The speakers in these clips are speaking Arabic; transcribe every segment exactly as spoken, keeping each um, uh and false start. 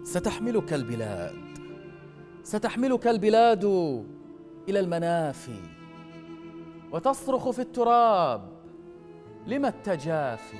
ستحملك البلاد، ستحملك البلاد إلى المنافي، وتصرخ في التراب: لم التجافي؟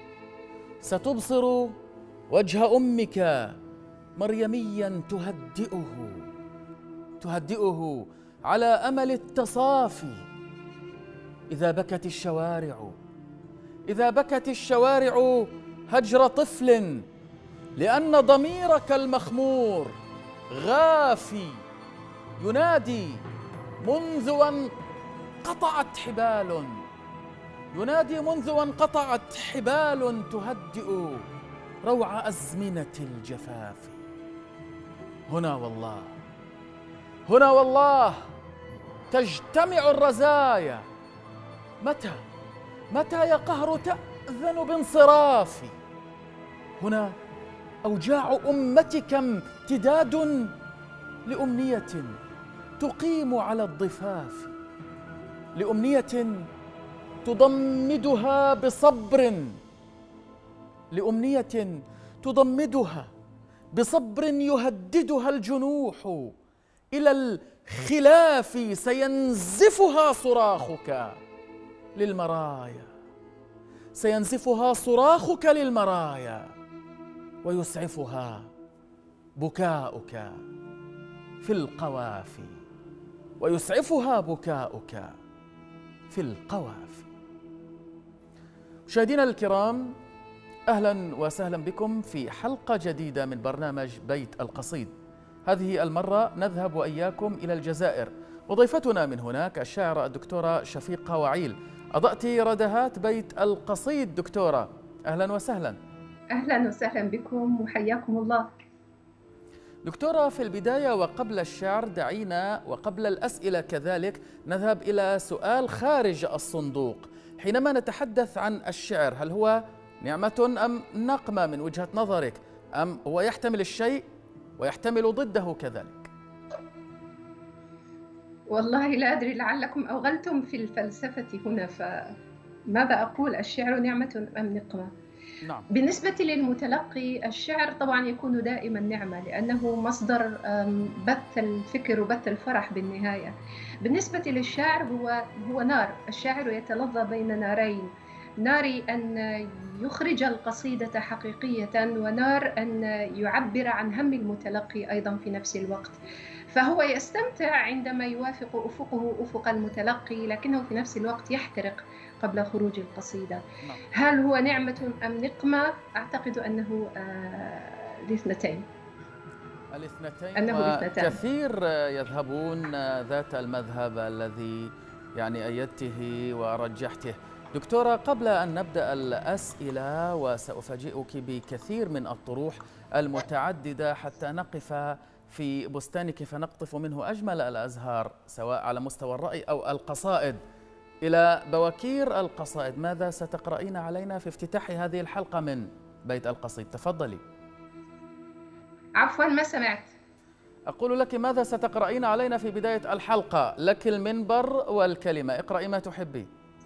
ستبصر وجه أمك مريميا تهدئه تهدئه على أمل التصافي. إذا بكت الشوارع إذا بكت الشوارع هجر طفل، لأن ضميرك المخمور غافي ينادي منذ أن قطعت حبال ينادي منذ أن قطعت حبال تهدئ روع أزمنة الجفاف. هنا والله هنا والله تجتمع الرزايا. متى متى يا قهر تأذن بانصرافي؟ هنا أوجاع أمتك امتداد لأمنية تقيم على الضفاف، لأمنية تضمدها بصبر لأمنية تضمدها بصبر يهددها الجنوح إلى الخلاف. سينزفها صراخك للمرايا سينزفها صراخك للمرايا ويسعفها بكاؤك في القوافي ويسعفها بكاؤك في القوافي. مشاهدينا الكرام، أهلا وسهلا بكم في حلقة جديدة من برنامج بيت القصيد. هذه المرة نذهب وإياكم إلى الجزائر، وضيفتنا من هناك الشاعرة الدكتورة شفيقة وعيل. أضأت ردهات بيت القصيد دكتورة، أهلا وسهلا. أهلا وسهلا بكم وحياكم الله. دكتورة، في البداية وقبل الشعر دعينا وقبل الأسئلة كذلك نذهب إلى سؤال خارج الصندوق. حينما نتحدث عن الشعر، هل هو نعمة أم نقمة من وجهة نظرك، أم هو يحتمل الشيء ويحتمل ضده كذلك؟ والله لا أدري، لعلكم أوغلتم في الفلسفة هنا، فماذا أقول؟ الشعر نعمة أم نقمة؟ نعم. بالنسبة للمتلقي، الشعر طبعا يكون دائما نعمة، لأنه مصدر بث الفكر وبث الفرح بالنهاية. بالنسبة للشاعر، هو هو نار. الشاعر يتلظى بين نارين: نار أن يخرج القصيدة حقيقية، ونار أن يعبر عن هم المتلقي أيضا في نفس الوقت. فهو يستمتع عندما يوافق أفقه أفق المتلقي، لكنه في نفس الوقت يحترق قبل خروج القصيدة. هل هو نعمة أم نقمة؟ أعتقد أنه آه الاثنتين الاثنتين أنه الاثنتين. وكثير يذهبون ذات المذهب الذي يعني أيدته ورجحته. دكتورة، قبل أن نبدأ الأسئلة وسأفاجئك بكثير من الطروح المتعددة حتى نقف في بستانك فنقطف منه أجمل الأزهار، سواء على مستوى الرأي أو القصائد، إلى بواكير القصائد، ماذا ستقرأين علينا في افتتاح هذه الحلقة من بيت القصيد؟ تفضلي. عفوا، ما سمعت. أقول لك ماذا ستقرأين علينا في بداية الحلقة؟ لك المنبر والكلمة، اقرأي ما تحبي.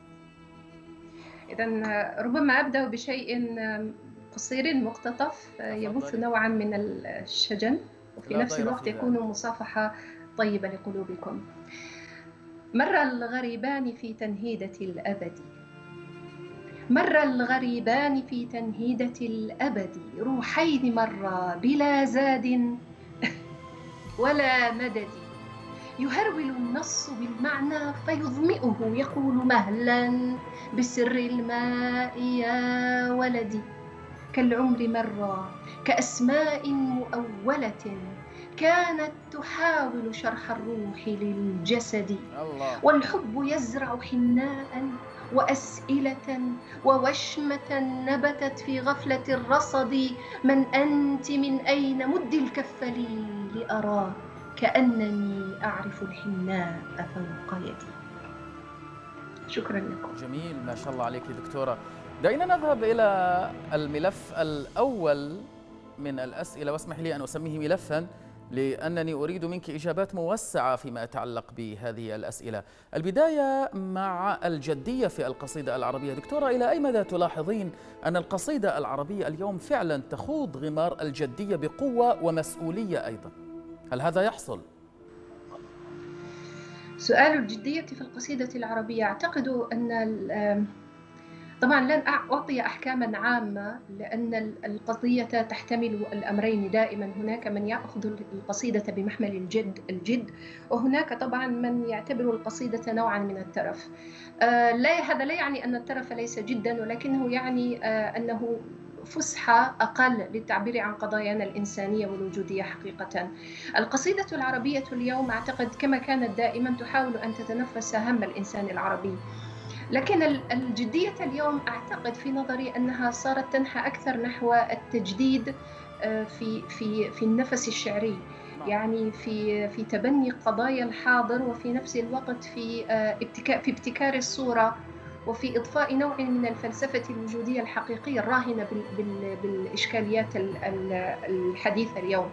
إذن ربما أبدأ بشيء قصير مقتطف يبث نوعا من الشجن، وفي نفس الوقت يكون مصافحة طيبة لقلوبكم. مر الغريبان في تنهيدة الأبد مر الغريبان في تنهيدة الأبد روحين مرا بلا زاد ولا مدد. يهرول النص بالمعنى فيظمئه، يقول مهلا بسر الماء يا ولدي. كالعمر مرا كأسماء مؤولة كانت تحاول شرح الروح للجسد. الله. والحب يزرع حناء وأسئلة ووشمة نبتت في غفلة الرصد. من أنت؟ من أين؟ مد الكف لي لأرى كأنني أعرف الحناء فوق يدي. شكرا لكم. جميل، ما شاء الله عليك دكتورة. دعينا نذهب إلى الملف الأول من الأسئلة، واسمح لي أن أسميه ملفا لأنني أريد منك إجابات موسعة فيما يتعلق بهذه الأسئلة. البداية مع الجدية في القصيدة العربية. دكتورة، إلى أي مدى تلاحظين أن القصيدة العربية اليوم فعلا تخوض غمار الجدية بقوة ومسؤولية أيضا؟ هل هذا يحصل؟ سؤال الجدية في القصيدة العربية، أعتقد أن طبعا لن أعطي أحكاما عامة، لأن القضية تحتمل الأمرين دائما. هناك من يأخذ القصيدة بمحمل الجد الجد وهناك طبعا من يعتبر القصيدة نوعا من الترف. آه لا هذا لا يعني أن الترف ليس جدا، ولكنه يعني آه أنه فسحة أقل للتعبير عن قضايانا الإنسانية والوجودية. حقيقة القصيدة العربية اليوم أعتقد كما كانت دائما تحاول أن تتنفس هم الإنسان العربي، لكن الجدية اليوم أعتقد في نظري أنها صارت تنحى أكثر نحو التجديد في في في النفس الشعري، يعني في في تبني قضايا الحاضر، وفي نفس الوقت في ابتكار في ابتكار الصورة، وفي إضفاء نوع من الفلسفة الوجودية الحقيقية الراهنة بالإشكاليات الحديثة اليوم.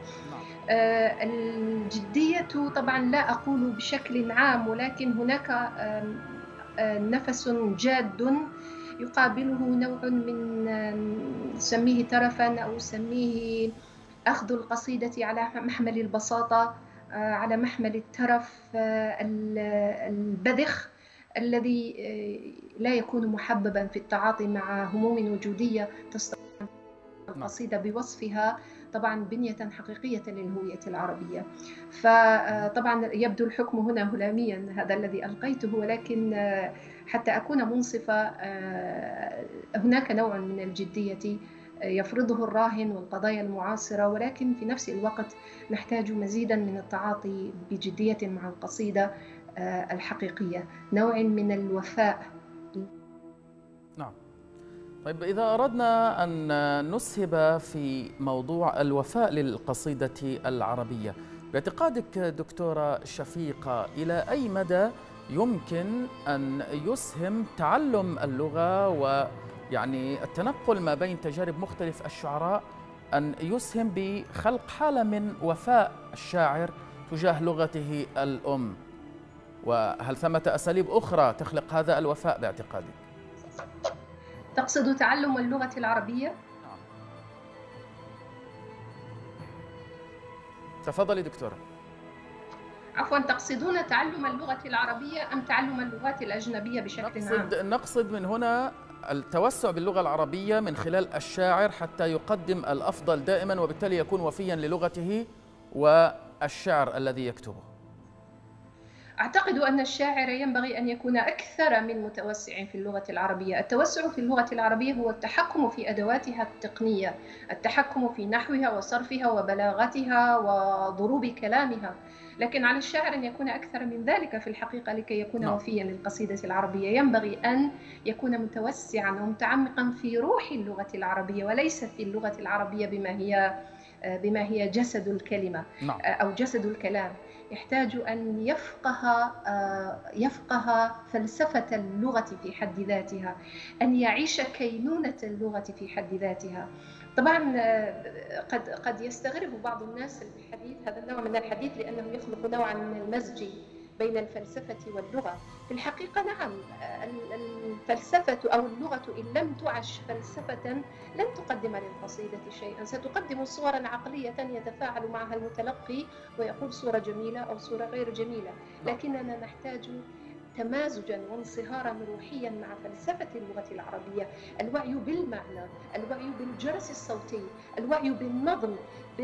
الجدية طبعا لا أقول بشكل عام، ولكن هناك نفس جاد يقابله نوع من نسميه ترفا أو نسميه أخذ القصيدة على محمل البساطة، على محمل الترف البذخ الذي لا يكون محببا في التعاطي مع هموم وجودية تستطيع القصيدة بوصفها طبعا بنية حقيقية للهوية العربية. فطبعا يبدو الحكم هنا هلاميا، هذا الذي ألقيته، ولكن حتى أكون منصفة هناك نوع من الجدية يفرضه الراهن والقضايا المعاصرة، ولكن في نفس الوقت نحتاج مزيدا من التعاطي بجدية مع القصيدة الحقيقية، نوع من الوفاء. نعم. طيب، إذا أردنا أن نسهب في موضوع الوفاء للقصيدة العربية، باعتقادك دكتورة شفيقة إلى أي مدى يمكن أن يسهم تعلم اللغة ويعني التنقل ما بين تجارب مختلف الشعراء أن يسهم بخلق حالة من وفاء الشاعر تجاه لغته الأم؟ وهل ثمة أساليب أخرى تخلق هذا الوفاء باعتقادك؟ تقصد تعلم اللغة العربية؟ تفضلي دكتورة. عفوا، تقصدون تعلم اللغة العربية أم تعلم اللغات الأجنبية بشكل نقصد عام؟ نقصد من هنا التوسع باللغة العربية من خلال الشاعر حتى يقدم الأفضل دائما، وبالتالي يكون وفيا للغته والشعر الذي يكتبه. أعتقد أن الشاعر ينبغي أن يكون أكثر من متوسع في اللغة العربية. التوسع في اللغة العربية هو التحكم في أدواتها التقنية، التحكم في نحوها وصرفها وبلاغتها وضروب كلامها، لكن على الشاعر أن يكون أكثر من ذلك في الحقيقة لكي يكون نعم. وفيا للقصيدة العربية. ينبغي أن يكون متوسعا ومتعمقا في روح اللغة العربية، وليس في اللغة العربية بما هي بما هي جسد الكلمة نعم. أو جسد الكلام. يحتاج أن يفقه يفقه فلسفة اللغة في حد ذاتها، أن يعيش كينونة اللغة في حد ذاتها. طبعا قد قد يستغرب بعض الناس الحديث هذا النوع من الحديث لأنه يخلق نوعا من المزج بين الفلسفة واللغة. في الحقيقة نعم، الفلسفة أو اللغة إن لم تعش فلسفة لن تقدم للقصيدة شيئا، ستقدم صورا عقلية يتفاعل معها المتلقي ويقول صورة جميلة أو صورة غير جميلة، لكننا نحتاج تمازجا وانصهارا روحيا مع فلسفة اللغة العربية، الوعي بالمعنى، الوعي بالجرس الصوتي، الوعي بالنظم،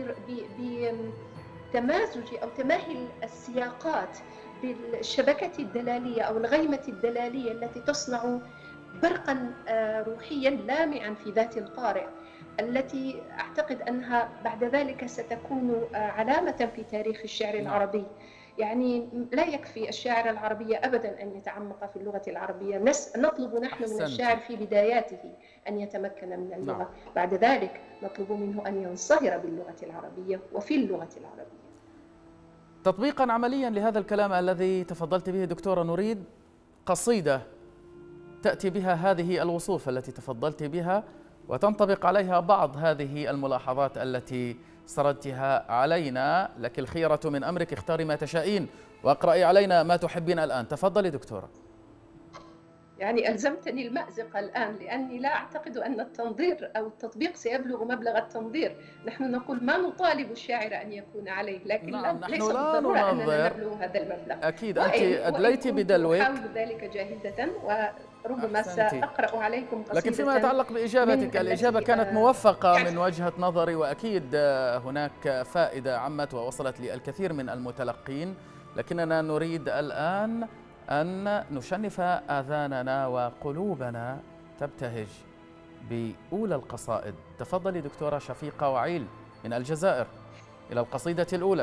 بتمازج أو تماهي السياقات بالشبكة الدلالية أو الغيمة الدلالية التي تصنع برقا روحيا لامعا في ذات القارئ، التي أعتقد أنها بعد ذلك ستكون علامة في تاريخ الشعر العربي. يعني لا يكفي الشاعر العربي أبدا أن يتعمق في اللغة العربية، نطلب نحن من الشاعر في بداياته أن يتمكن من اللغة، نعم. بعد ذلك نطلب منه أن ينصهر باللغة العربية وفي اللغة العربية. تطبيقا عمليا لهذا الكلام الذي تفضلت به دكتورة، نريد قصيدة تأتي بها هذه الوصوف التي تفضلت بها وتنطبق عليها بعض هذه الملاحظات التي سردتها علينا. لك الخيرة من أمرك، اختاري ما تشائين واقرأي علينا ما تحبين الآن. تفضلي دكتورة. يعني ألزمتني المأزق الآن، لأني لا أعتقد أن التنظير أو التطبيق سيبلغ مبلغ التنظير. نحن نقول ما نطالب الشاعر أن يكون عليه، لكن نعم، نحن ليس لا بالضرورة أننا ننظر. نبلغ هذا المبلغ. أكيد أنت أدليت بدلوك. أحاول ذلك جاهدة، وربما أحسنتي. سأقرأ عليكم قصيدة. لكن فيما يتعلق بإجابتك، الإجابة كانت موفقة من وجهة نظري، وأكيد هناك فائدة عمت ووصلت للكثير من المتلقين. لكننا نريد الآن أن نشنف آذاننا وقلوبنا تبتهج بأولى القصائد. تفضلي دكتورة شفيقة وعيل من الجزائر إلى القصيدة الأولى.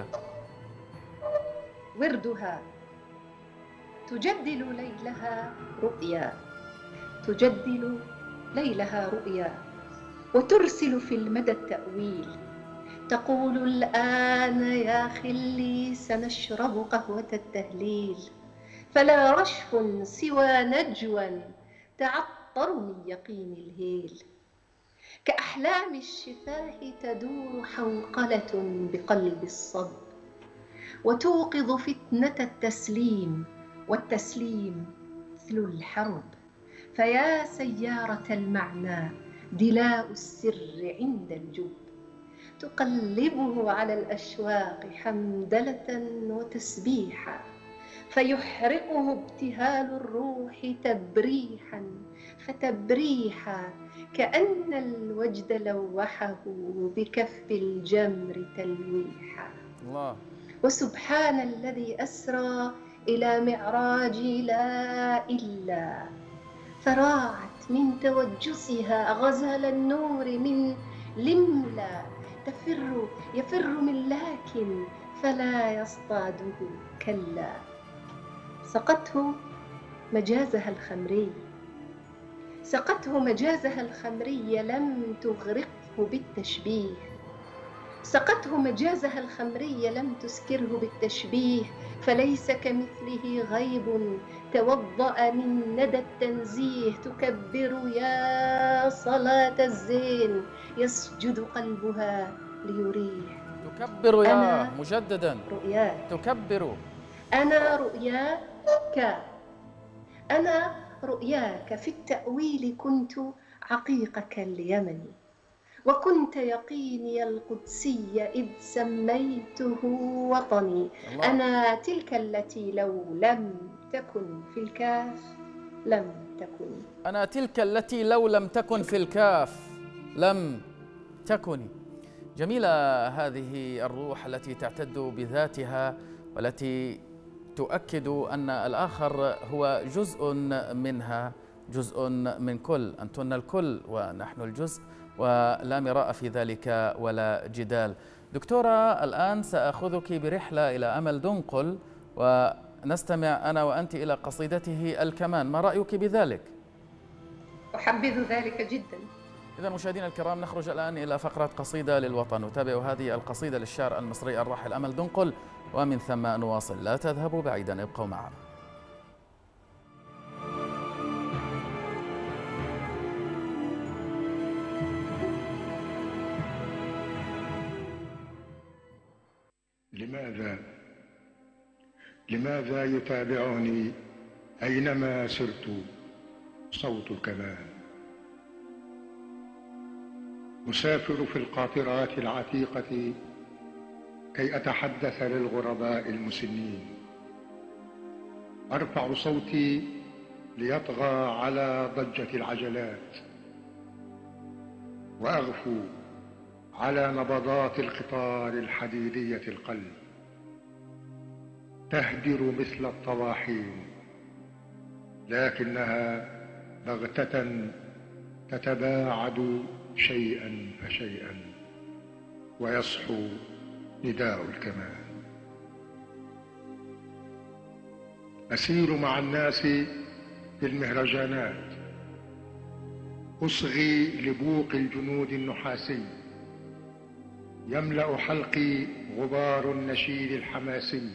وردها تجدل ليلها رؤيا، تجدل ليلها رؤيا، وترسل في المدى التأويل. تقول الآن يا خلي سنشرب قهوة التهليل، فلا رشف سوى نجوى تعطر من يقين الهيل. كأحلام الشفاه تدور حوقلة بقلب الصب، وتوقظ فتنة التسليم، والتسليم مثل الحرب. فيا سيارة المعنى دلاء السر عند الجب، تقلبه على الأشواق حمدلة وتسبيحا، فيحرقه ابتهال الروح تبريحا فتبريحا، كأن الوجد لوحه بكف الجمر تلويحا. الله. وسبحان الذي أسرى إلى معراج لا إلا، فراعت من توجسها غزل النور من لملا، تفر يفر من لكن فلا يصطاده كلا. سقته مجازها الخمري، سقته مجازها الخمري لم تغرقه بالتشبيه، سقته مجازها الخمري لم تسكره بالتشبيه. فليس كمثله غيب توضأ من ندى التنزيه، تكبر يا صلاة الزين يسجد قلبها ليريح. تكبر يا مجددا رؤياك، تكبر. أنا رؤياك، أنا رؤياك في التأويل كنت عقيقك اليمني، وكنت يقيني القدسي إذ سميته وطني. الله. أنا تلك التي لو لم تكن في الكاف لم تكن. أنا تلك التي لو لم تكن في الكاف لم تكن. جميلة هذه الروح التي تعتد بذاتها، والتي تؤكد أن الآخر هو جزء منها، جزء من كل. أنتن الكل ونحن الجزء، ولا مراء في ذلك ولا جدال. دكتورة، الآن سأخذك برحلة إلى أمل دنقل، ونستمع أنا وأنت إلى قصيدته الكمان. ما رأيك بذلك؟ أحبذ ذلك جدا. إذا مشاهدينا الكرام، نخرج الآن إلى فقرة قصيدة للوطن، نتابع هذه القصيدة للشاعر المصري الراحل أمل دنقل، ومن ثم نواصل. لا تذهبوا بعيدا، ابقوا معنا. لماذا لماذا يتابعني أينما سرت صوت الكمان؟ أسافر في القاطرات العتيقة كي أتحدث للغرباء المسنين، أرفع صوتي ليطغى على ضجة العجلات، وأغفو على نبضات القطار الحديدية القلب، تهدر مثل الطواحين، لكنها بغتة تتباعد شيئا فشيئا، ويصحو نداء الكمان. أسير مع الناس في المهرجانات، أصغي لبوق الجنود النحاسي، يملأ حلقي غبار النشيد الحماسي،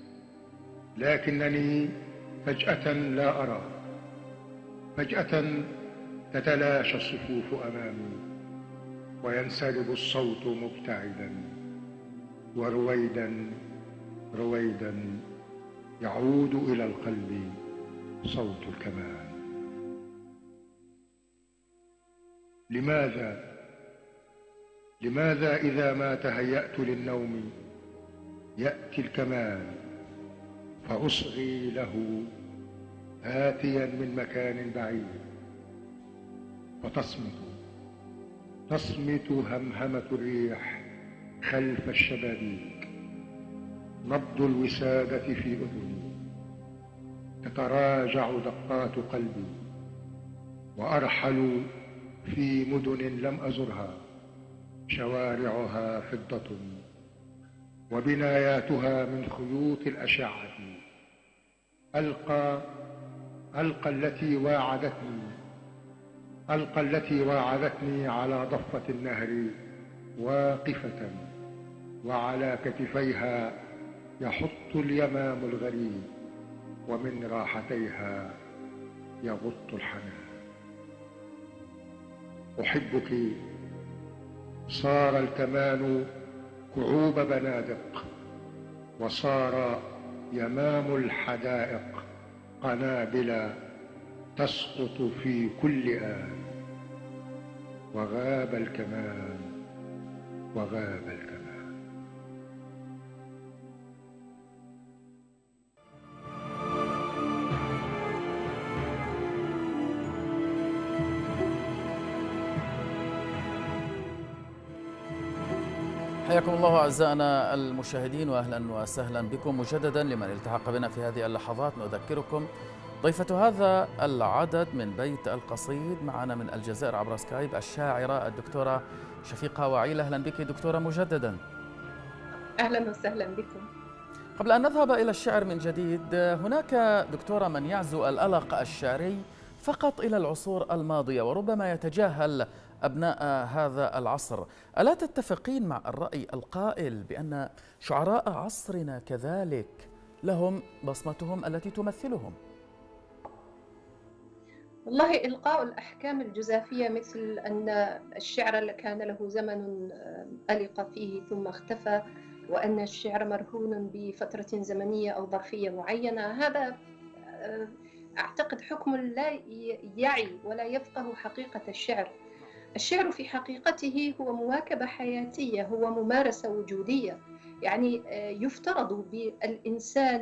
لكنني فجأة لا أرى، فجأة تتلاشى الصفوف أمامي، وينسلب الصوت مبتعدا ورويدا رويدا يعود إلى القلب صوت الكمان. لماذا لماذا إذا ما تهيأت للنوم يأتي الكمان فأصغي له آتيا من مكان بعيد، فتصمت تصمت همهمة الريح خلف الشبابيك، نبض الوسادة في أذني، تتراجع دقات قلبي، وأرحل في مدن لم أزرها، شوارعها فضة وبناياتها من خيوط الأشعة، ألقى ألقى التي واعدتني ألقى التي واعدتني على ضفة النهر واقفة، وعلى كتفيها يحط اليمام الغريب، ومن راحتيها يغط الحنان. أحبك صار الكمان كعوب بنادق، وصار يمام الحدائق قنابل تسقط في كل آن، وغاب الكمان وغاب الكمان. حياكم الله أعزائنا المشاهدين، وأهلا وسهلا بكم مجددا. لمن التحق بنا في هذه اللحظات نذكركم ضيفة هذا العدد من بيت القصيد معنا من الجزائر عبر سكايب الشاعرة الدكتورة شفيقة وعيل. أهلا بك دكتورة مجددا. أهلا وسهلا بكم. قبل أن نذهب إلى الشعر من جديد، هناك دكتورة من يعزو الألق الشعري فقط إلى العصور الماضية، وربما يتجاهل أبناء هذا العصر. ألا تتفقين مع الرأي القائل بأن شعراء عصرنا كذلك لهم بصمتهم التي تمثلهم؟ والله إلقاء الأحكام الجزافية مثل أن الشعر كان له زمن ألق فيه ثم اختفى، وأن الشعر مرهون بفترة زمنية أو ظرفية معينة، هذا أعتقد حكم لا يعي ولا يفقه حقيقة الشعر. الشعر في حقيقته هو مواكبة حياتية، هو ممارسة وجودية. يعني يفترض بالإنسان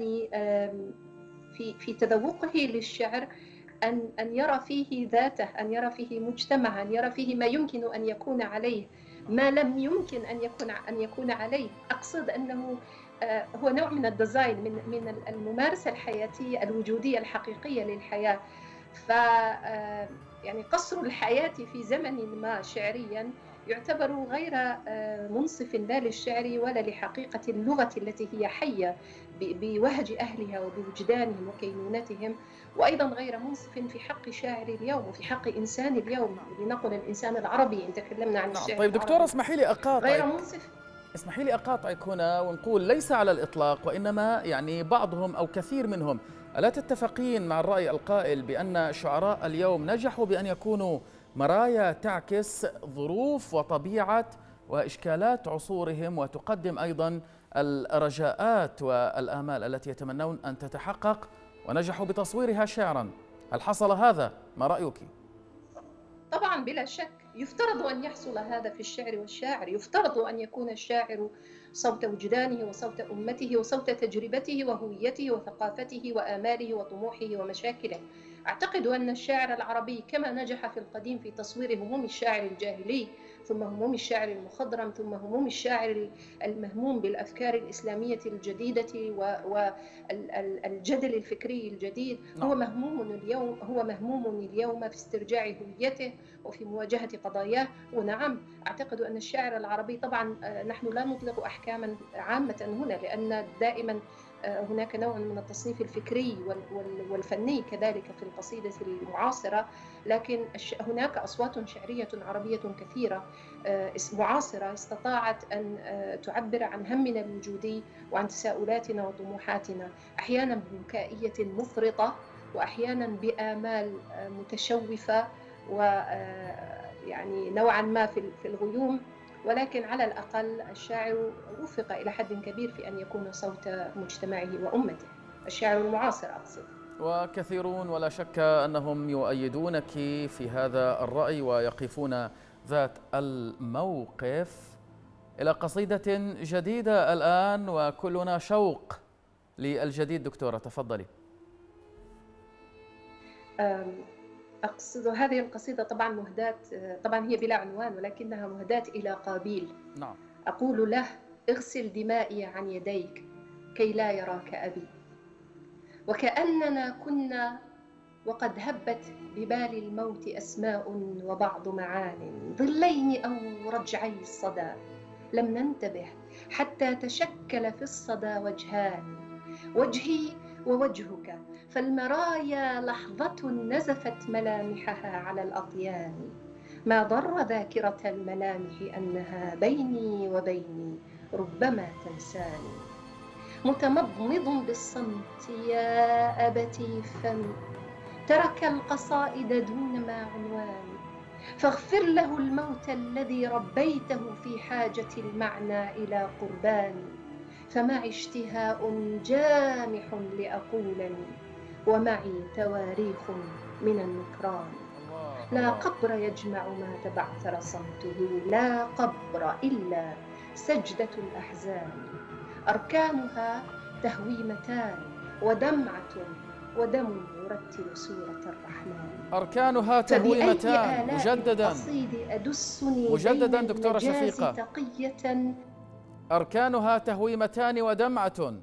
في في تذوقه للشعر أن أن يرى فيه ذاته، أن يرى فيه مجتمعا، أن يرى فيه ما يمكن أن يكون عليه، ما لم يمكن أن يكون أن يكون عليه. أقصد أنه هو نوع من الديزاين، من من الممارسة الحياتية الوجودية الحقيقية للحياة. ف يعني قصر الحياة في زمن ما شعريا يعتبر غير منصف لا للشعر ولا لحقيقة اللغة التي هي حية بوهج أهلها وبوجدانهم وكينونتهم، وأيضا غير منصف في حق شاعر اليوم وفي حق إنسان اليوم، لنقل الإنسان العربي إن تكلمنا عن الشعر. طيب دكتورة اسمحي لي أقاطعك، غير منصف. اسمحي لي أقاطعك هنا ونقول ليس على الإطلاق، وإنما يعني بعضهم أو كثير منهم. ألا تتفقين مع الرأي القائل بأن شعراء اليوم نجحوا بأن يكونوا مرايا تعكس ظروف وطبيعة وإشكالات عصورهم، وتقدم أيضا الرجاءات والآمال التي يتمنون أن تتحقق، ونجحوا بتصويرها شعرا؟ هل حصل هذا؟ ما رأيك؟ طبعا بلا شك يفترض أن يحصل هذا في الشعر والشاعر. يفترض أن يكون الشاعر صوت وجدانه وصوت أمته وصوت تجربته وهويته وثقافته وآماله وطموحه ومشاكله. أعتقد أن الشاعر العربي كما نجح في القديم في تصوير هموم الشاعر الجاهلي، ثم هموم الشاعر المخضرم، ثم هموم الشاعر المهموم بالأفكار الإسلامية الجديدة والجدل الفكري الجديد، هو مهموم اليوم هو مهموم اليوم في استرجاع هويته وفي مواجهة قضاياه. ونعم، أعتقد أن الشاعر العربي، طبعا نحن لا نطلق أحكاما عامة هنا لأن دائما هناك نوع من التصنيف الفكري والفني كذلك في القصيدة المعاصرة، لكن هناك أصوات شعرية عربية كثيرة معاصرة استطاعت أن تعبر عن همنا الوجودي وعن تساؤلاتنا وطموحاتنا، أحيانا ببكائية مفرطة وأحيانا بآمال متشوفة ويعني نوعا ما في الغيوم. ولكن على الأقل الشاعر وفق إلى حد كبير في أن يكون صوت مجتمعه وأمته، الشاعر المعاصر أقصد. وكثيرون ولا شك أنهم يؤيدونك في هذا الرأي ويقفون ذات الموقف. إلى قصيدة جديدة الآن وكلنا شوق للجديد. دكتورة تفضلي. أقصد هذه القصيدة طبعا مهداة، طبعا هي بلا عنوان ولكنها مهداة إلى قابيل. نعم. أقول له: اغسل دمائي عن يديك كي لا يراك أبي. وكأننا كنا وقد هبت ببال الموت أسماء وبعض معان، ظلين أو رجعي الصدى، لم ننتبه حتى تشكل في الصدى وجهان، وجهي ووجهك، فالمرايا لحظة نزفت ملامحها على الأطيان. ما ضر ذاكرة الملامح أنها بيني وبيني ربما تنساني. متمضمض بالصمت يا أبتي فمي، ترك القصائد دون ما عنوان، فاغفر له الموت الذي ربيته في حاجة المعنى إلى قرباني. فمعي اشتهاء جامح لأقولني، ومعي تواريخ من النكران. لا قبر يجمع ما تبعثر صمته، لا قبر إلا سجدة الأحزان. أركانها تهويمتان ودمعة ودم يرتل سورة الرحمن. أركانها تهويمتان مجددا أدسني مجددا دكتورة شفيقة. تقية. أركانها تهويمتان ودمعة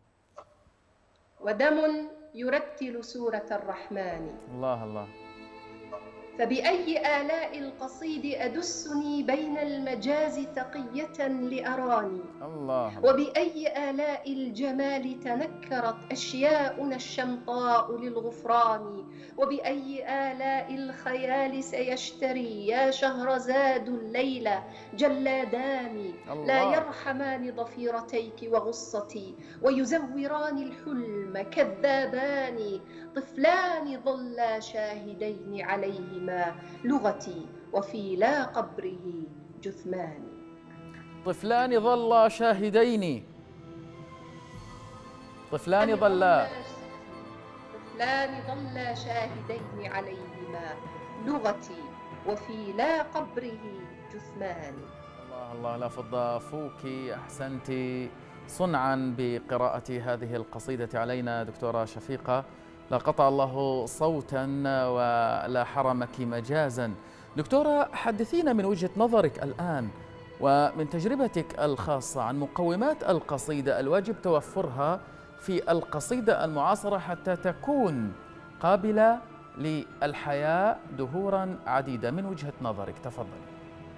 ودم يرتل سورة الرحمن. الله الله. فبأي آلاء القصيد أدسني بين المجاز تقية لأراني. الله. وبأي آلاء الجمال تنكرت أشياؤنا الشمطاء للغفران. وبأي آلاء الخيال سيشتري يا شهرزاد الليلة جلادان، لا يرحمان ضفيرتيك وغصتي، ويزوران الحلم كذابان. طفلان ظلا شاهدين عليهما لغتي، وفي لا قبره جثمان. طفلان ظلا شاهدين طفلان ظلا طفلان ظلا شاهدين عليهما لغتي، وفي لا قبره جثمان. الله الله، لا فض فوك، أحسنت صنعا بقراءة هذه القصيدة علينا دكتورة شفيقة. لا قطع الله صوتا ولا حرمك مجازا. دكتورة، حدثينا من وجهة نظرك الآن ومن تجربتك الخاصة عن مقومات القصيدة الواجب توفرها في القصيدة المعاصرة حتى تكون قابلة للحياة دهورا عديدة من وجهة نظرك. تفضلي.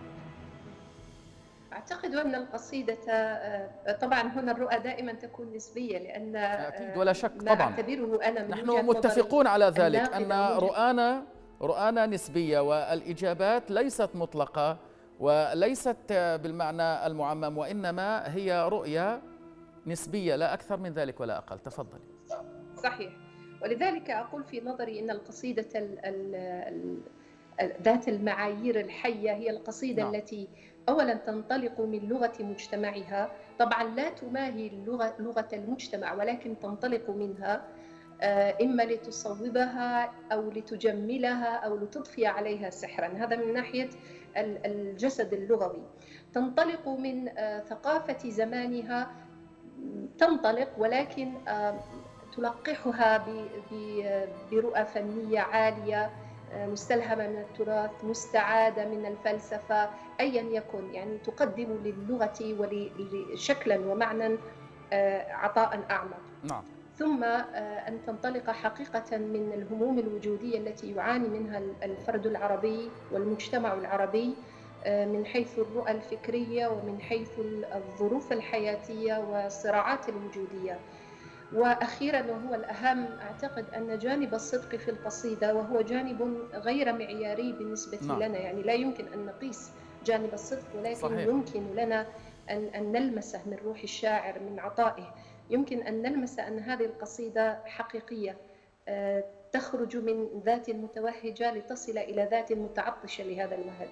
أعتقد أن القصيدة طبعا هنا الرؤى دائما تكون نسبية، لأن أكيد ولا شك ما طبعا أعتبره أنا من نحن متفقون على ذلك أن رؤانا رؤانا نسبية والإجابات ليست مطلقة وليست بالمعنى المعمم، وإنما هي رؤية نسبية لا أكثر من ذلك ولا أقل. تفضلي. صحيح، ولذلك أقول في نظري أن القصيدة ال ال ذات المعايير الحية هي القصيدة نعم. التي أولا تنطلق من لغة مجتمعها، طبعا لا تماهي اللغة لغة المجتمع ولكن تنطلق منها، إما لتصوبها أو لتجملها أو لتضفي عليها سحرا. هذا من ناحية الجسد اللغوي. تنطلق من ثقافة زمانها، تنطلق ولكن تلقحها برؤى فنية عالية مستلهمة من التراث، مستعادة من الفلسفة، أيا يكن، يعني تقدم للغة ولشكلا ومعنى عطاء أعمق. نعم. ثم أن تنطلق حقيقة من الهموم الوجودية التي يعاني منها الفرد العربي والمجتمع العربي من حيث الرؤى الفكرية ومن حيث الظروف الحياتية والصراعات الوجودية. وأخيرا وهو الأهم، أعتقد أن جانب الصدق في القصيدة وهو جانب غير معياري بالنسبة نعم. لنا، يعني لا يمكن أن نقيس جانب الصدق، ولكن صحيح. يمكن لنا أن, أن نلمسه من روح الشاعر من عطائه. يمكن أن نلمس أن هذه القصيدة حقيقية تخرج من ذات متوهجة لتصل إلى ذات متعطشة لهذا الوهج.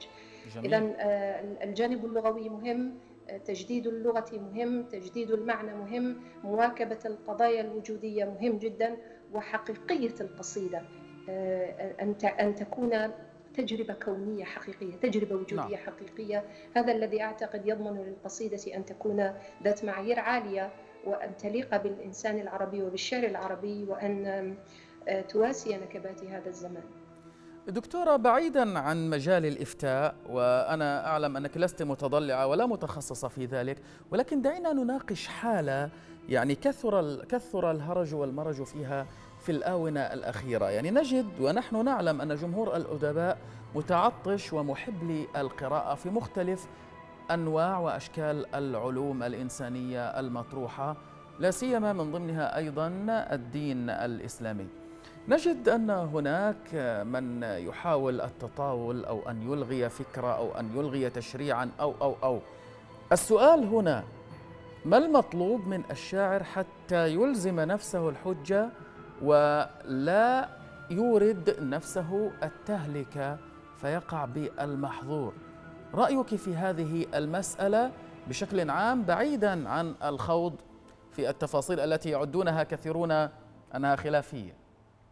إذا الجانب اللغوي مهم، تجديد اللغة مهم، تجديد المعنى مهم، مواكبة القضايا الوجودية مهم جدا، وحقيقية القصيدة أن تكون تجربة كونية حقيقية، تجربة وجودية نعم. حقيقية. هذا الذي أعتقد يضمن للقصيدة أن تكون ذات معايير عالية، وأن تليق بالإنسان العربي وبالشعر العربي، وأن تواسي نكبات هذا الزمان. دكتورة، بعيدا عن مجال الإفتاء، وأنا أعلم أنك لست متضلعة ولا متخصصة في ذلك، ولكن دعينا نناقش حالة يعني كثر كثر الهرج والمرج فيها في الآونة الأخيرة. يعني نجد ونحن نعلم أن جمهور الأدباء متعطش ومحب للقراءة في مختلف أنواع وأشكال العلوم الإنسانية المطروحة، لا سيما من ضمنها أيضا الدين الإسلامي. نجد أن هناك من يحاول التطاول أو أن يلغي فكرة أو أن يلغي تشريعا أو أو أو السؤال هنا: ما المطلوب من الشاعر حتى يلزم نفسه الحجة ولا يورد نفسه التهلكة فيقع بالمحظور؟ رأيك في هذه المسألة بشكل عام، بعيدا عن الخوض في التفاصيل التي يعدونها كثيرون أنها خلافية؟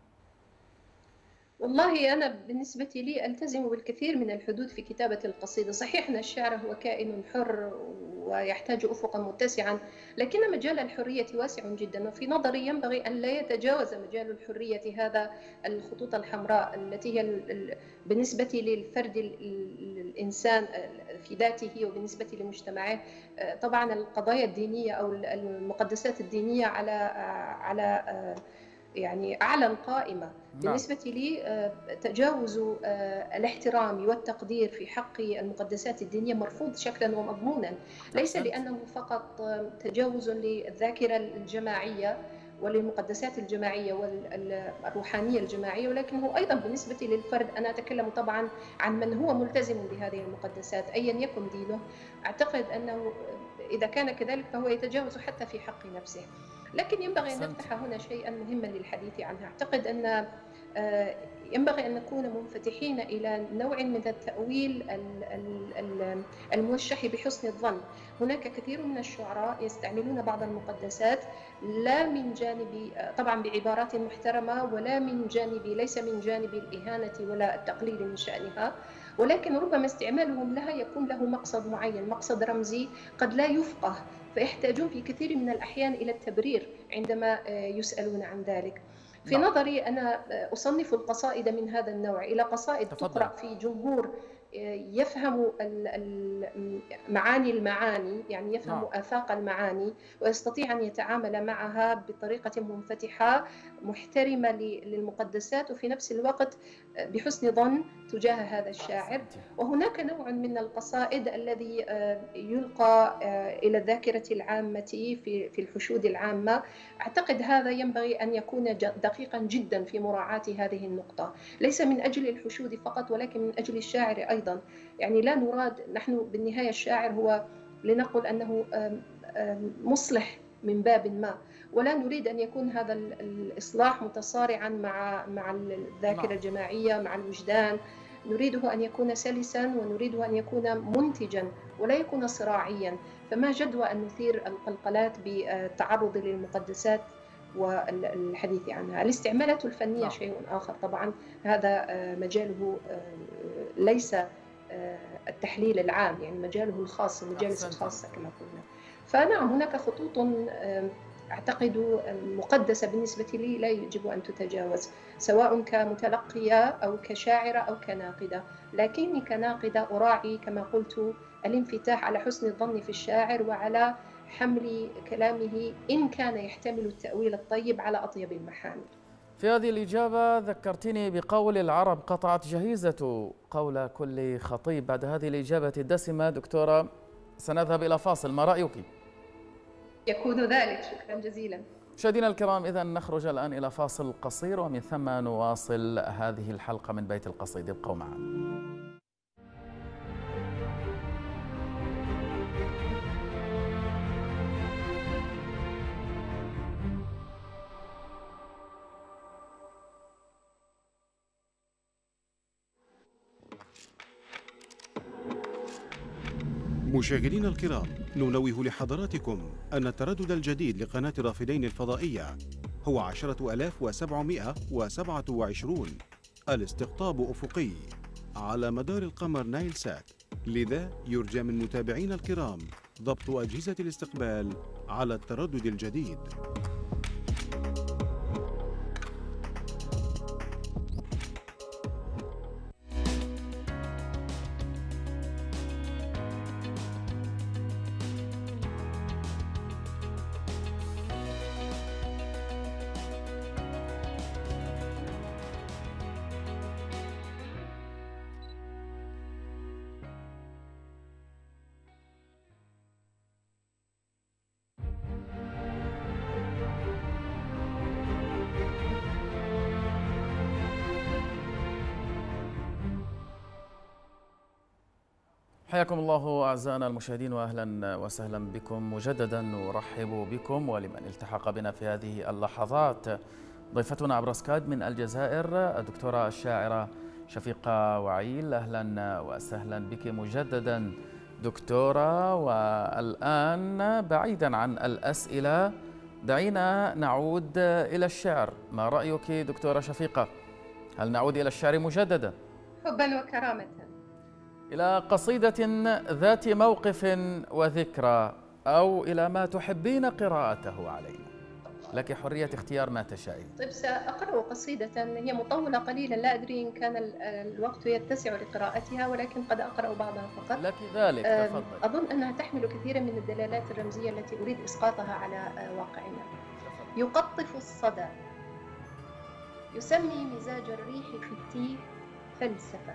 والله أنا بالنسبة لي ألتزم بالكثير من الحدود في كتابة القصيدة. صحيح أن الشعر هو كائن حر ويحتاج أفقا متسعا، لكن مجال الحرية واسع جدا، وفي نظري ينبغي أن لا يتجاوز مجال الحرية هذا الخطوط الحمراء التي هي بالنسبة للفرد الإنسان في ذاته وبالنسبة لمجتمعه. طبعا القضايا الدينية أو المقدسات الدينية على على يعني أعلى القائمة. بالنسبة لي تجاوز الاحترام والتقدير في حق المقدسات الدينية مرفوض شكلا ومضمونا، ليس لأنه فقط تجاوز للذاكرة الجماعية وللمقدسات الجماعية والروحانية الجماعية، ولكنه أيضا بالنسبة للفرد. أنا أتكلم طبعا عن من هو ملتزم بهذه المقدسات أيا يكن دينه. أعتقد أنه إذا كان كذلك فهو يتجاوز حتى في حق نفسه. لكن ينبغي أن نفتح هنا شيئا مهما للحديث عنه. أعتقد أن ينبغي أن نكون منفتحين إلى نوع من التأويل الموشح بحسن الظن. هناك كثير من الشعراء يستعملون بعض المقدسات لا من جانب طبعا بعبارات محترمة، ولا من جانب ليس من جانب الإهانة ولا التقليل من شأنها، ولكن ربما استعمالهم لها يكون له مقصد معين، مقصد رمزي قد لا يفقه، فيحتاجون في كثير من الأحيان إلى التبرير عندما يسألون عن ذلك. في نعم. نظري أنا أصنف القصائد من هذا النوع إلى قصائد تفضل. تقرأ في جمهور يفهم معاني المعاني، يعني يفهم نعم. آفاق المعاني، ويستطيع أن يتعامل معها بطريقة منفتحة محترمة للمقدسات، وفي نفس الوقت بحسن ظن تجاه هذا الشاعر. وهناك نوع من القصائد الذي يلقى إلى الذاكرة العامة في في الحشود العامة. أعتقد هذا ينبغي أن يكون دقيقا جدا في مراعاة هذه النقطة، ليس من أجل الحشود فقط ولكن من أجل الشاعر أيضا. يعني لا نراد، نحن بالنهاية الشاعر هو لنقل أنه مصلح من باب ما، ولا نريد أن يكون هذا الإصلاح متصارعا مع مع الذاكرة الجماعية مع الوجدان. نريده أن يكون سلسا، ونريده أن يكون منتجا ولا يكون صراعيا. فما جدوى أن نثير القلقلات بالتعرض للمقدسات والحديث عنها. الاستعمالات الفنية نعم. شيء آخر طبعا، هذا مجاله ليس التحليل العام، يعني مجاله الخاص، المجالس الخاصة كما قلنا. فنعم هناك خطوط أعتقد مقدسة بالنسبة لي لا يجب أن تتجاوز، سواء كمتلقية أو كشاعرة أو كناقدة. لكني كناقدة أراعي كما قلت الانفتاح على حسن الظن في الشاعر وعلى حمل كلامه إن كان يحتمل التأويل الطيب على أطيب المحامل. في هذه الإجابة ذكرتني بقول العرب: قطعت جهيزة قول كل خطيب. بعد هذه الإجابة الدسمة دكتورة سنذهب إلى فاصل، ما رأيك؟ يكون ذلك، شكرا جزيلا. مشاهدينا الكرام، إذن نخرج الآن إلى فاصل قصير ومن ثم نواصل هذه الحلقة من بيت القصيد. ابقوا معنا. مشاهدينا الكرام، ننوه لحضراتكم أن التردد الجديد لقناة الرافدين الفضائية هو عشرة آلاف وسبعمائة وسبعة وعشرين، الاستقطاب أفقي على مدار القمر نايل سات. لذا يرجى من متابعينا الكرام ضبط أجهزة الاستقبال على التردد الجديد. حياكم الله أعزائنا المشاهدين، وأهلا وسهلا بكم مجددا. نرحب بكم ولمن التحق بنا في هذه اللحظات. ضيفتنا عبر سكايب من الجزائر الدكتورة الشاعرة شفيقة وعيل، أهلا وسهلا بك مجددا دكتورة. والآن بعيدا عن الأسئلة دعينا نعود إلى الشعر. ما رأيك دكتورة شفيقة؟ هل نعود إلى الشعر مجددا؟ حبا وكرامة. إلى قصيدة ذات موقف وذكرى، أو إلى ما تحبين قراءته علينا. لك حرية اختيار ما تشائين. طيب، سأقرأ قصيدة هي مطولة قليلا، لا أدري إن كان الوقت يتسع لقراءتها، ولكن قد أقرأ بعضها فقط. لك ذلك، تفضل. أظن أنها تحمل كثيرا من الدلالات الرمزية التي أريد إسقاطها على واقعنا. يقطف الصدى، يسمي مزاج الريح في التيه فلسفة.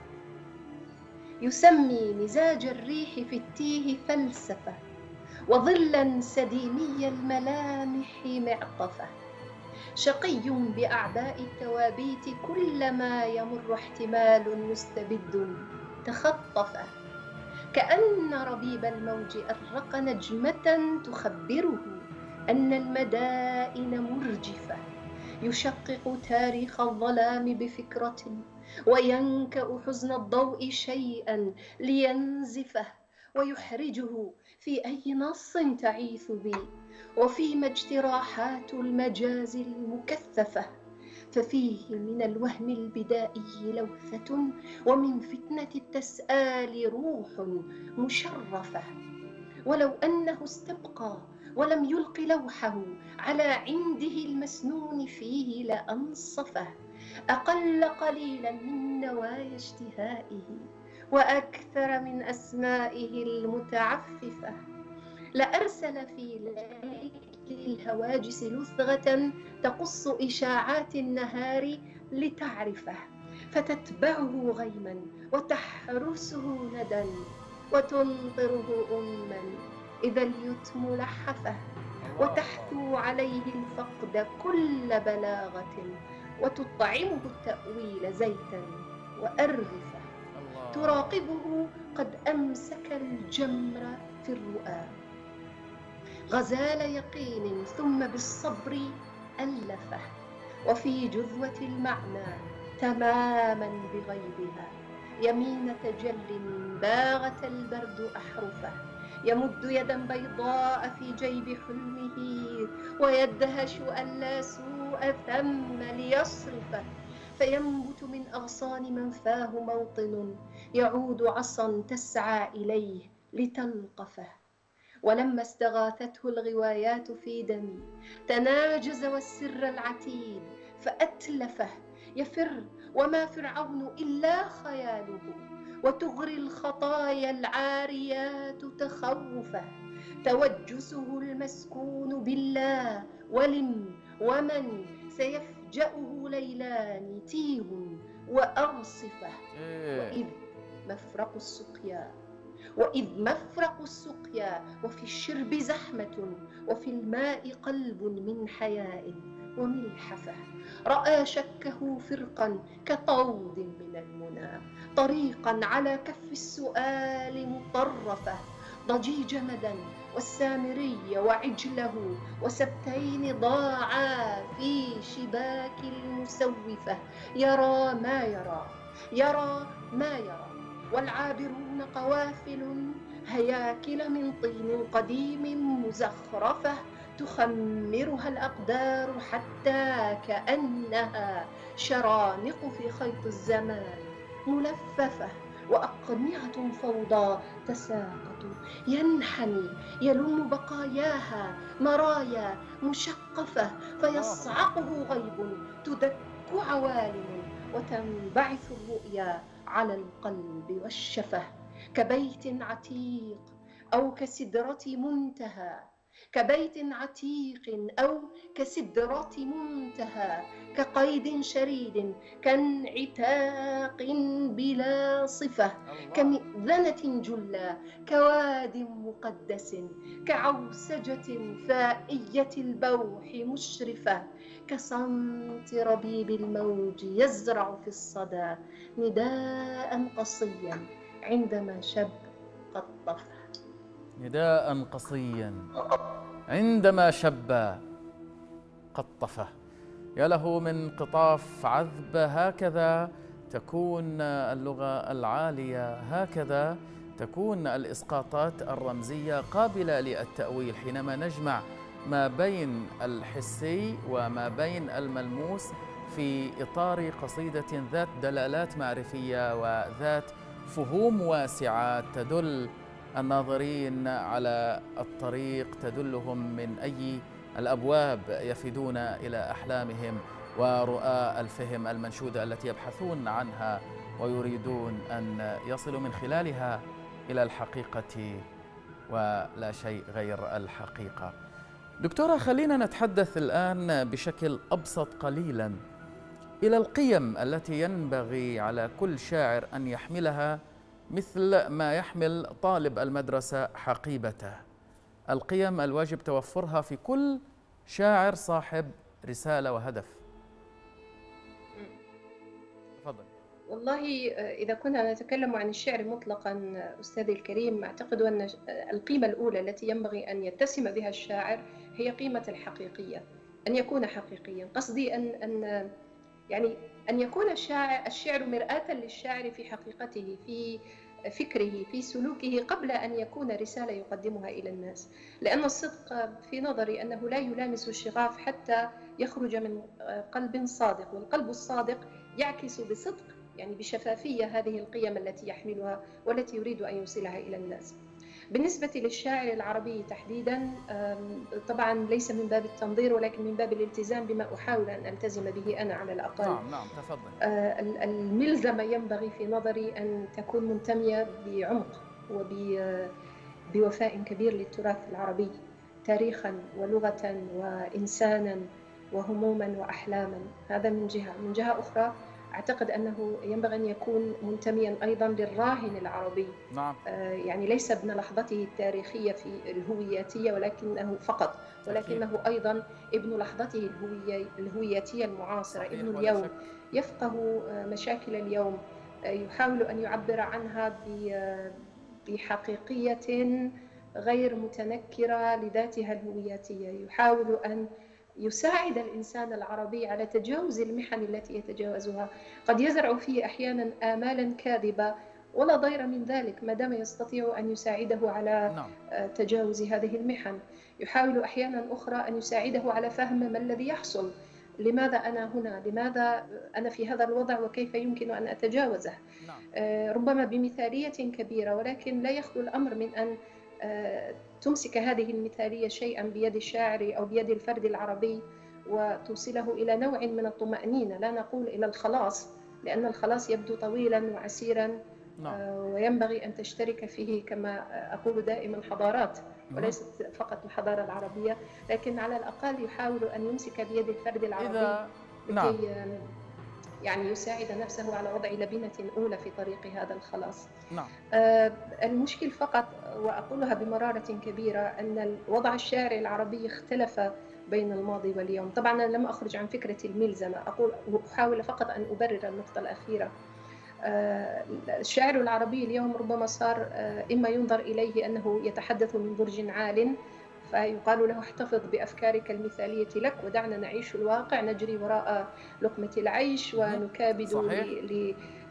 يسمي مزاج الريح في التيه فلسفة، وظلا سديمي الملامح معطفة. شقي بأعباء التوابيت، كلما يمر احتمال مستبد تخطفه. كأن ربيب الموج أرق نجمة تخبره أن المدائن مرجفة. يشقق تاريخ الظلام بفكرة، وينكأ حزن الضوء شيئا لينزفه، ويحرجه في أي نص تعيث بي، وفيما اجتراحات المجاز المكثفة. ففيه من الوهم البدائي لوثة، ومن فتنة التسآل روح مشرفة. ولو أنه استبقى ولم يلق لوحه على عنده المسنون فيه لأنصفه. أقل قليلا من نوايا اشتهائه، وأكثر من أسمائه المتعففة. لأرسل في ليل الهواجس لثغة تقص إشاعات النهار لتعرفه، فتتبعه غيما وتحرسه ندى، وتنطره أما إذا اليتم لحفه، وتحثو عليه الفقد كل بلاغة، وتطعمه التأويل زيتا وأرغفة. تراقبه قد أمسك الجمر في الرؤى، غزال يقين ثم بالصبر ألفه، وفي جذوة المعنى تماما بغيبها يمين تجل باغت البرد أحرفه. يمد يدا بيضاء في جيب حلمه، ويدهش أن لا سوء ثم ليصرفه. فينبت من أغصان منفاه موطن، يعود عصا تسعى إليه لتلقفه. ولما استغاثته الغوايات في دمي، تناجز والسر العتيد فأتلفه. يفر وما فرعون إلا خياله، وتغري الخطايا العاريات تخوفه. توجسه المسكون بالله ولم ومن سيفجأه ليلان تيه وأرصفه. وإذ مفرق السقيا وإذ مفرق السقيا وفي الشرب زحمة، وفي الماء قلب من حياء وملحفة. رأى شكه فرقا كطود من المنى، طريقا على كف السؤال مطرفة. ضجيج مدى والسامري وعجله، وسبتين ضاعا في شباك المسوفة. يرى ما يرى يرى ما يرى، والعابرون قوافل هياكل من طين قديم مزخرفة تخمرها الأقدار حتى كأنها شرانق في خيط الزمان ملففة، وأقنعة فوضى تساقط، ينحني يلم بقاياها مرايا مشقفة فيصعقه غيب تدك عوالم، وتنبعث الرؤيا على القلب والشفة، كبيت عتيق أو كسدرة منتهى، كبيت عتيق أو كسدرة منتهى، كقيد شريد كانعتاق بلا صفة، كمئذنة جلى، كواد مقدس، كعوسجة فائية البوح مشرفة، كصمت ربيب الموج يزرع في الصدى نداء قصيا عندما شب قد طفى. نداء قصيا عندما شب قد طفى. يا له من قطاف عذب. هكذا تكون اللغة العالية، هكذا تكون الإسقاطات الرمزية قابلة للتأويل حينما نجمع ما بين الحسي وما بين الملموس في إطار قصيدة ذات دلالات معرفية وذات فهوم واسعة تدل الناظرين على الطريق، تدلهم من أي الأبواب يفدون إلى أحلامهم ورؤى الفهم المنشودة التي يبحثون عنها ويريدون أن يصلوا من خلالها إلى الحقيقة ولا شيء غير الحقيقة. دكتورة، خلينا نتحدث الآن بشكل أبسط قليلا إلى القيم التي ينبغي على كل شاعر أن يحملها مثل ما يحمل طالب المدرسة حقيبته، القيم الواجب توفرها في كل شاعر صاحب رسالة وهدف. تفضل. والله إذا كنا نتكلم عن الشعر مطلقا أستاذي الكريم، أعتقد أن القيمة الأولى التي ينبغي أن يتسم بها الشاعر هي قيمة الحقيقية، أن يكون حقيقيا. قصدي أن أن يعني أن يكون الشاعر الشعر مرآة للشاعر في حقيقته، في فكره، في سلوكه، قبل أن يكون رسالة يقدمها إلى الناس. لأن الصدق في نظري أنه لا يلامس الشغاف حتى يخرج من قلب صادق، والقلب الصادق يعكس بصدق، يعني بشفافية، هذه القيم التي يحملها والتي يريد أن يوصلها إلى الناس. بالنسبة للشاعر العربي تحديدا، طبعا ليس من باب التنظير ولكن من باب الالتزام بما أحاول أن ألتزم به أنا على الأقل. نعم نعم تفضل. الملزمة ينبغي في نظري أن تكون منتمية بعمق وبوفاء كبير للتراث العربي تاريخا ولغة وإنسانا وهموما وأحلاما. هذا من جهة. من جهة أخرى أعتقد أنه ينبغي أن يكون منتميا أيضا للراهن العربي. نعم. يعني ليس ابن لحظته التاريخية في الهوياتية ولكنه فقط، ولكنه أيضا ابن لحظته الهوياتية المعاصرة، ابن اليوم، يفقه مشاكل اليوم، يحاول أن يعبر عنها بحقيقية غير متنكرة لذاتها الهوياتية، يحاول أن يساعد الإنسان العربي على تجاوز المحن التي يتجاوزها. قد يزرع فيه أحيانا آمالا كاذبة ولا ضير من ذلك ما دام يستطيع أن يساعده على تجاوز هذه المحن. يحاول أحيانا أخرى أن يساعده على فهم ما الذي يحصل، لماذا أنا هنا، لماذا أنا في هذا الوضع وكيف يمكن أن أتجاوزه. ربما بمثالية كبيرة، ولكن لا يخلو الأمر من أن تمسك هذه المثالية شيئا بيد الشاعر أو بيد الفرد العربي وتوصله إلى نوع من الطمأنينة، لا نقول إلى الخلاص لأن الخلاص يبدو طويلا وعسيرا. نعم. وينبغي أن تشترك فيه كما أقول دائما حضارات وليست فقط الحضارة العربية، لكن على الأقل يحاول أن يمسك بيد الفرد العربي إذا... لكي نعم. يعني يساعد نفسه على وضع لبنة أولى في طريق هذا الخلاص. نعم. آه المشكل فقط، وأقولها بمرارة كبيرة، أن وضع الشعر العربي اختلف بين الماضي واليوم. طبعا أنا لم أخرج عن فكرة الملزمة، أقول أحاول فقط أن أبرر النقطة الأخيرة. آه الشعر العربي اليوم ربما صار آه إما ينظر إليه أنه يتحدث من برج عال، فيقال له احتفظ بأفكارك المثالية لك ودعنا نعيش الواقع، نجري وراء لقمة العيش ونكابد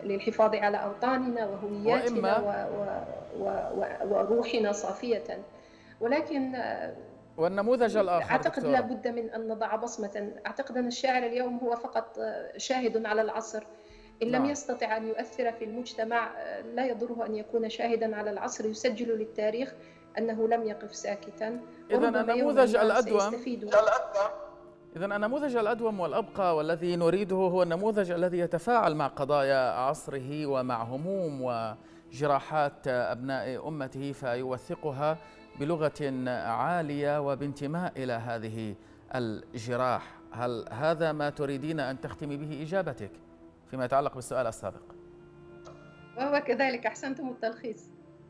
للحفاظ على أوطاننا وهوياتنا وإما و... و... و... وروحنا صافية. ولكن والنموذج الآخر أعتقد دكتورة. لا بد من أن نضع بصمة. أعتقد أن الشاعر اليوم هو فقط شاهد على العصر، إن لم نعم. يستطع أن يؤثر في المجتمع لا يضره أن يكون شاهدا على العصر، يسجل للتاريخ أنه لم يقف ساكتا. إذن النموذج الأدوم إذن النموذج الأدوم والأبقى والذي نريده هو النموذج الذي يتفاعل مع قضايا عصره ومع هموم وجراحات أبناء أمته فيوثقها بلغة عالية وبانتماء إلى هذه الجراح. هل هذا ما تريدين أن تختمي به إجابتك فيما يتعلق بالسؤال السابق؟ وهو كذلك، أحسنتم التلخيص.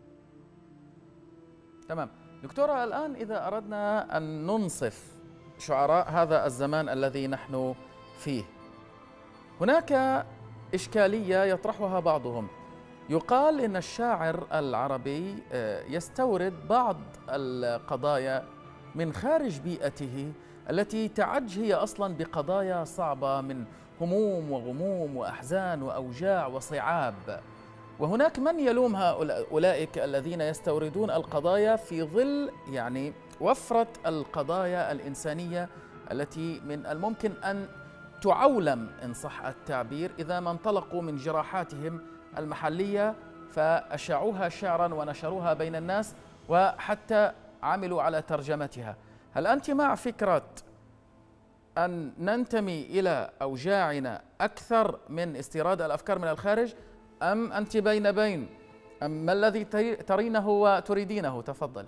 تمام دكتورة، الآن إذا أردنا أن ننصف شعراء هذا الزمان الذي نحن فيه، هناك إشكالية يطرحها بعضهم. يقال إن الشاعر العربي يستورد بعض القضايا من خارج بيئته التي تعج هي أصلا بقضايا صعبة من هموم وغموم وأحزان وأوجاع وصعاب، وهناك من يلوم هؤلاء أولئك الذين يستوردون القضايا في ظل يعني وفرة القضايا الإنسانية التي من الممكن أن تعولم إن صح التعبير إذا ما انطلقوا من جراحاتهم المحلية فأشاعوها شعرا ونشروها بين الناس وحتى عملوا على ترجمتها. هل أنت مع فكرة أن ننتمي إلى أوجاعنا أكثر من استيراد الأفكار من الخارج، أم أنت بين بين؟ أم ما الذي ترينه وتريدينه؟ تفضلي.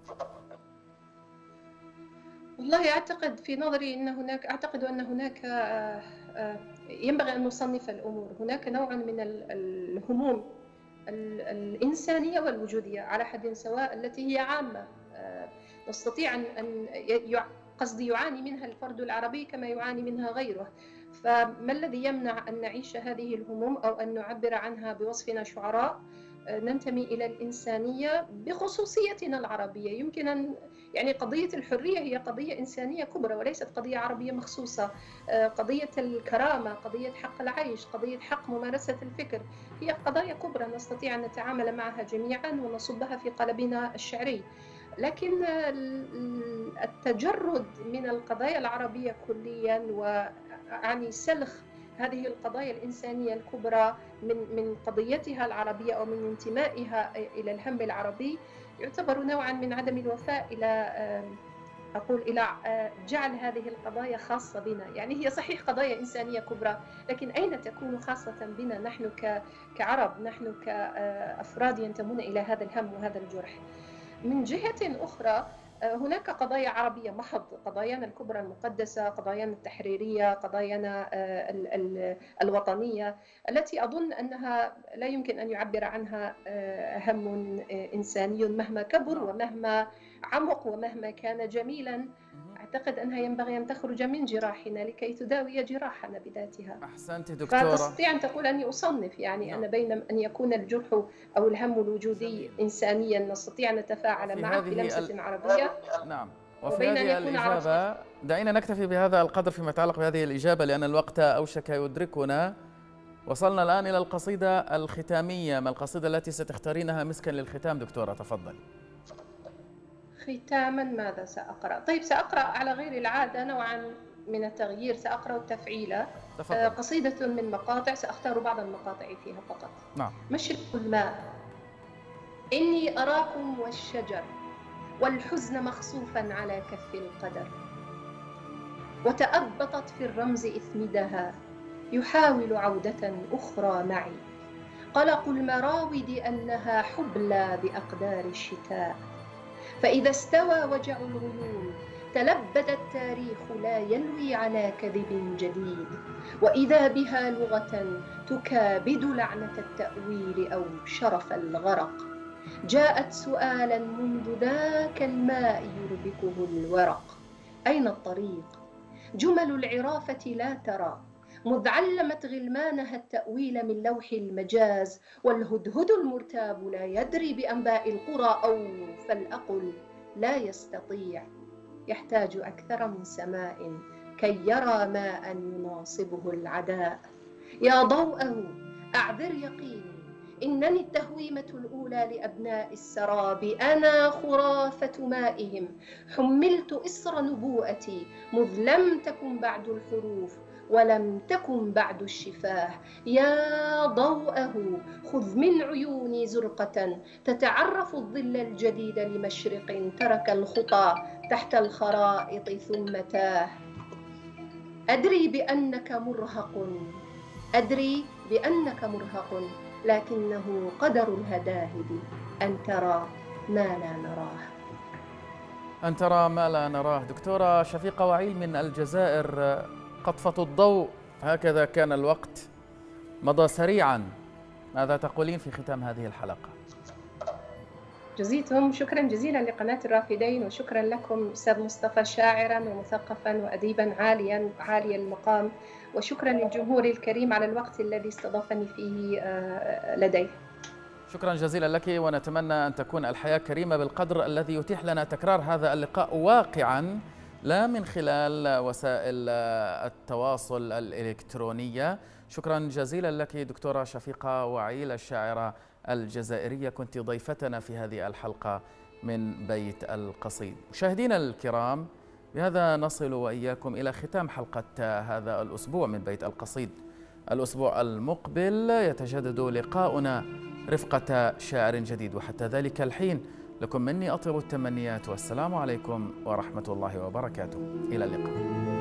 والله أعتقد في نظري أن هناك أعتقد أن هناك ينبغي أن نصنف الأمور. هناك نوع من الهموم الإنسانية والوجودية على حد سواء التي هي عامة، نستطيع أن قصدي يعاني منها الفرد العربي كما يعاني منها غيره. فما الذي يمنع أن نعيش هذه الهموم أو أن نعبر عنها بوصفنا شعراء ننتمي إلى الإنسانية بخصوصيتنا العربية؟ يمكن أن يعني قضية الحرية هي قضية إنسانية كبرى وليست قضية عربية مخصوصة. قضية الكرامة، قضية حق العيش، قضية حق ممارسة الفكر، هي قضايا كبرى نستطيع أن نتعامل معها جميعا ونصبها في قالبنا الشعري. لكن التجرد من القضايا العربية كليا وعني سلخ هذه القضايا الإنسانية الكبرى من من قضيتها العربية أو من انتمائها إلى الهم العربي يعتبر نوعا من عدم الوفاء إلى أقول إلى جعل هذه القضايا خاصة بنا. يعني هي صحيح قضايا إنسانية كبرى، لكن أين تكون خاصة بنا نحن كعرب، نحن كأفراد ينتمون إلى هذا الهم وهذا الجرح؟ من جهة أخرى هناك قضايا عربية محض، قضايانا الكبرى المقدسة، قضايانا التحريرية، قضايانا الوطنية التي أظن أنها لا يمكن أن يعبر عنها هم إنساني مهما كبر ومهما عمق ومهما كان جميلا. أعتقد أنها ينبغي أن تخرج من جراحنا لكي تداوي جراحنا بذاتها. أحسنت دكتورة. فتستطيع أن تقول أني أصنف يعني نعم. أنا بين أن يكون الجرح أو الهم الوجودي إنسانيا نستطيع أن نتفاعل معه بلمسة ال... عربية. نعم. وفي هذه الإجابة دعينا نكتفي بهذا القدر فيما يتعلق بهذه الإجابة لأن الوقت أوشك يدركنا. وصلنا الآن إلى القصيدة الختامية، ما القصيدة التي ستختارينها مسكا للختام دكتورة؟ تفضل. ختاما ماذا سأقرأ؟ طيب سأقرأ على غير العادة نوعا من التغيير، سأقرأ التفعيلة. تفضل. قصيدة من مقاطع، سأختار بعض المقاطع فيها فقط. نعم. مشرق الماء، إني أراكم والشجر والحزن مخصوفا على كف القدر، وتأبطت في الرمز إثمدها يحاول عودة أخرى معي، قلق المراود أنها حبلى بأقدار الشتاء، فإذا استوى وجع الغيوم تلبد التاريخ لا يلوي على كذب جديد، وإذا بها لغة تكابد لعنة التأويل أو شرف الغرق، جاءت سؤالا منذ ذاك الماء يربكه الورق، أين الطريق؟ جمل العرافة لا ترى مذ علمت غلمانها التأويل من لوح المجاز، والهدهد المرتاب لا يدري بأنباء القرى، أو فلأقل لا يستطيع، يحتاج أكثر من سماء كي يرى ماء يناصبه العداء، يا ضوءه أعذر يقيني إنني التهويمة الأولى لأبناء السراب، أنا خرافة مائهم، حملت إصر نبوءتي مذ لم تكن بعد الحروف ولم تكن بعد الشفاه. يا ضوءه خذ من عيوني زرقة تتعرف الظل الجديد لمشرق ترك الخطى تحت الخرائط ثم تاه. أدري بأنك مرهق، أدري بأنك مرهق، لكنه قدر الهداهد أن ترى ما لا نراه. أن ترى ما لا نراه. دكتورة شفيقة وعيل من الجزائر، قطفة الضوء، هكذا كان الوقت مضى سريعا، ماذا تقولين في ختام هذه الحلقة؟ جزيتم شكرا جزيلا لقناة الرافدين، وشكرا لكم أستاذ مصطفى شاعرا ومثقفا وأديبا عاليا عالي المقام، وشكرا للجمهور الكريم على الوقت الذي استضافني فيه لديه. شكرا جزيلا لك، ونتمنى أن تكون الحياة كريمة بالقدر الذي يتيح لنا تكرار هذا اللقاء واقعا، لا من خلال وسائل التواصل الإلكترونية. شكرا جزيلا لك دكتورة شفيقة وعيل الشاعرة الجزائرية، كنت ضيفتنا في هذه الحلقة من بيت القصيد. مشاهدينا الكرام، بهذا نصل وإياكم إلى ختام حلقة هذا الأسبوع من بيت القصيد. الأسبوع المقبل يتجدد لقاؤنا رفقة شاعر جديد، وحتى ذلك الحين لكم مني أطيب التمنيات، والسلام عليكم ورحمة الله وبركاته. إلى اللقاء.